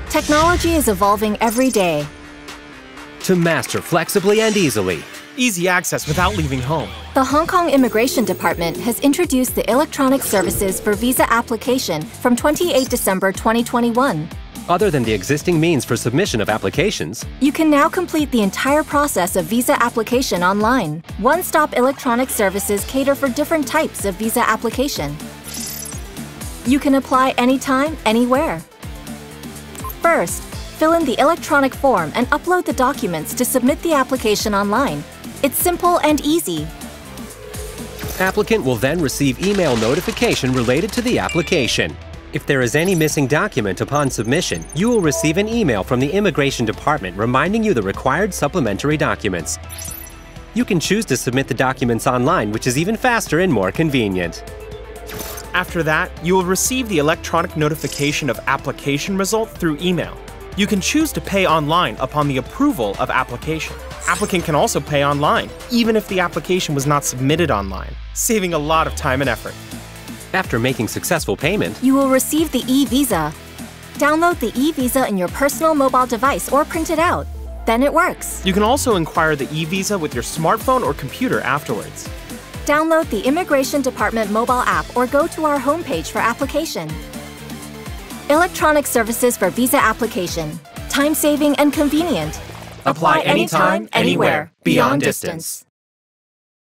Technology is evolving every day. To master flexibly and easily. Easy access without leaving home. The Hong Kong Immigration Department has introduced the Electronic Services for Visa Application from 28 December 2021. Other than the existing means for submission of applications, you can now complete the entire process of visa application online. One-stop electronic services cater for different types of visa application. You can apply anytime, anywhere. First, fill in the electronic form and upload the documents to submit the application online. It's simple and easy. Applicant will then receive email notification related to the application. If there is any missing document upon submission, you will receive an email from the Immigration Department reminding you the required supplementary documents. You can choose to submit the documents online, which is even faster and more convenient. After that, you will receive the electronic notification of application result through email. You can choose to pay online upon the approval of application. Applicant can also pay online, even if the application was not submitted online, saving a lot of time and effort. After making successful payment, you will receive the e-visa. Download the e-visa in your personal mobile device or print it out. Then it works. You can also inquire the e-visa with your smartphone or computer afterwards. Download the Immigration Department mobile app or go to our homepage for application. Electronic Services for Visa Application. Time-saving and convenient. Apply anytime, anywhere, beyond distance.